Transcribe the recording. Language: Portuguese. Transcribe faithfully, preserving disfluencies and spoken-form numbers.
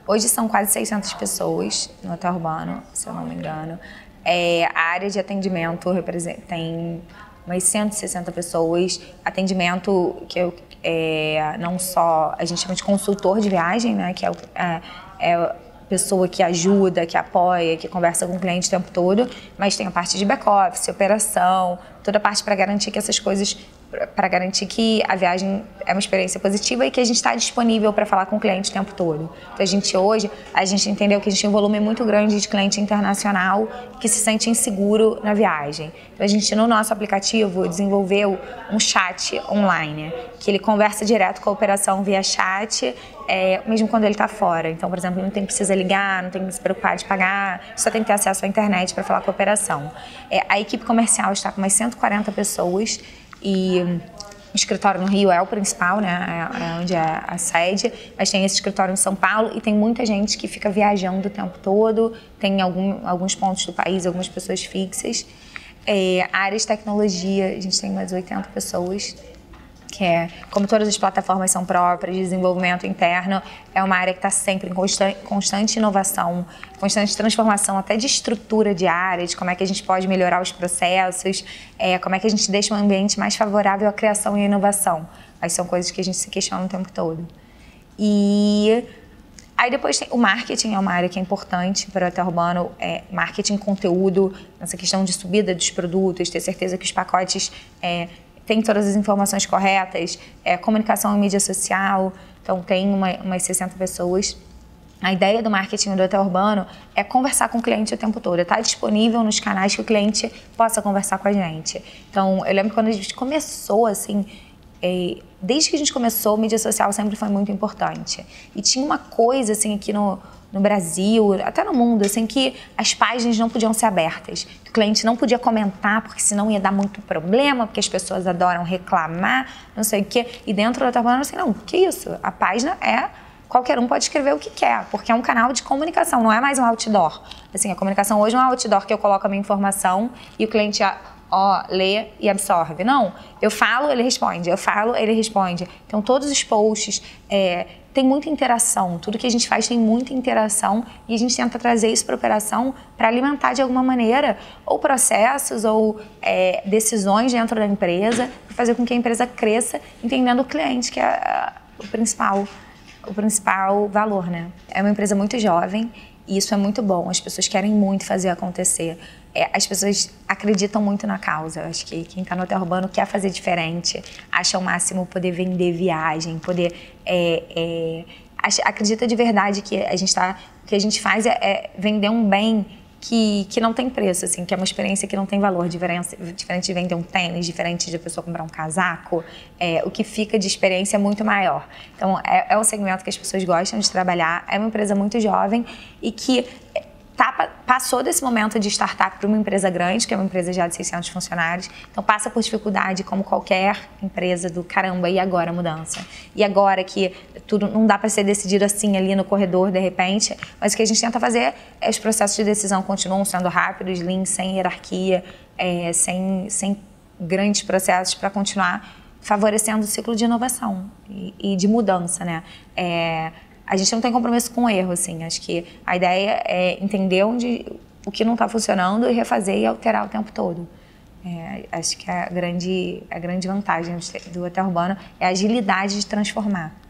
Hoje são quase seiscentas pessoas no Hotel Urbano, se eu não me engano. É, a área de atendimento tem umas cento e sessenta pessoas. Atendimento que eu, é, não só a gente chama de consultor de viagem, né, que é, é, é pessoa que ajuda, que apoia, que conversa com o cliente o tempo todo, mas tem a parte de back-office, operação, toda a parte para garantir que essas coisas, para garantir que a viagem é uma experiência positiva e que a gente está disponível para falar com o cliente o tempo todo. Então a gente hoje, a gente entendeu que a gente tem um volume muito grande de cliente internacional que se sente inseguro na viagem. Então a gente no nosso aplicativo desenvolveu um chat online, que ele conversa direto com a operação via chat, é, mesmo quando ele está fora. Então, por exemplo, não tem precisa ligar, não tem que se preocupar de pagar, só tem que ter acesso à internet para falar com a operação. É, a equipe comercial está com umas cento e quarenta pessoas e o escritório no Rio é o principal, né, é onde é a sede, mas tem esse escritório em São Paulo e tem muita gente que fica viajando o tempo todo, tem algum, alguns pontos do país, algumas pessoas fixas. É, a área de tecnologia, a gente tem mais oitenta pessoas, que é, como todas as plataformas são próprias, desenvolvimento interno, é uma área que está sempre em constante, constante inovação, constante transformação até de estrutura de área, de como é que a gente pode melhorar os processos, é, como é que a gente deixa um ambiente mais favorável à criação e à inovação. Mas são coisas que a gente se questiona o tempo todo. E aí depois tem o marketing, é uma área que é importante para o Hotel Urbano, é marketing, conteúdo, essa questão de subida dos produtos, ter certeza que os pacotes é, tem todas as informações corretas, é, comunicação em mídia social, então tem uma, umas sessenta pessoas. A ideia do marketing do Hotel Urbano é conversar com o cliente o tempo todo, estar disponível nos canais que o cliente possa conversar com a gente. Então, eu lembro quando a gente começou, assim, é, desde que a gente começou, mídia social sempre foi muito importante. E tinha uma coisa, assim, aqui no, no Brasil, até no mundo, assim, que as páginas não podiam ser abertas. O cliente não podia comentar, porque senão ia dar muito problema, porque as pessoas adoram reclamar, não sei o quê. E dentro do Hotel Urbano, assim, não, que isso? A página é... Qualquer um pode escrever o que quer, porque é um canal de comunicação, não é mais um outdoor. Assim, a comunicação hoje não é um outdoor que eu coloco a minha informação e o cliente ó, lê e absorve. Não, eu falo, ele responde, eu falo, ele responde. Então, todos os posts, é, tem muita interação, tudo que a gente faz tem muita interação e a gente tenta trazer isso para a operação para alimentar de alguma maneira ou processos ou é, decisões dentro da empresa, para fazer com que a empresa cresça, entendendo o cliente, que é a, o principal. o principal valor, né? É uma empresa muito jovem e isso é muito bom. As pessoas querem muito fazer acontecer. É, as pessoas acreditam muito na causa. Eu acho que quem está no Hotel Urbano quer fazer diferente, acha o máximo poder vender viagem, poder... É, é, acha, acredita de verdade que a gente tá, o que a gente faz é, é vender um bem Que, que não tem preço, assim, que é uma experiência que não tem valor, diferente, diferente de vender um tênis, diferente de a pessoa comprar um casaco, é, o que fica de experiência é muito maior. Então, é, é um segmento que as pessoas gostam de trabalhar, é uma empresa muito jovem e que tá, passou desse momento de startup para uma empresa grande, que é uma empresa já de seiscentos funcionários, então passa por dificuldade como qualquer empresa do caramba, e agora a mudança? E agora que tudo não dá para ser decidido assim ali no corredor de repente, mas o que a gente tenta fazer é os processos de decisão continuam sendo rápidos, lean, sem hierarquia, é, sem, sem grandes processos para continuar favorecendo o ciclo de inovação e, e de mudança, né? É, a gente não tem compromisso com o erro, assim. Acho que a ideia é entender onde, o que não está funcionando e refazer e alterar o tempo todo. É, acho que a grande, a grande vantagem do Hotel Urbano é a agilidade de transformar.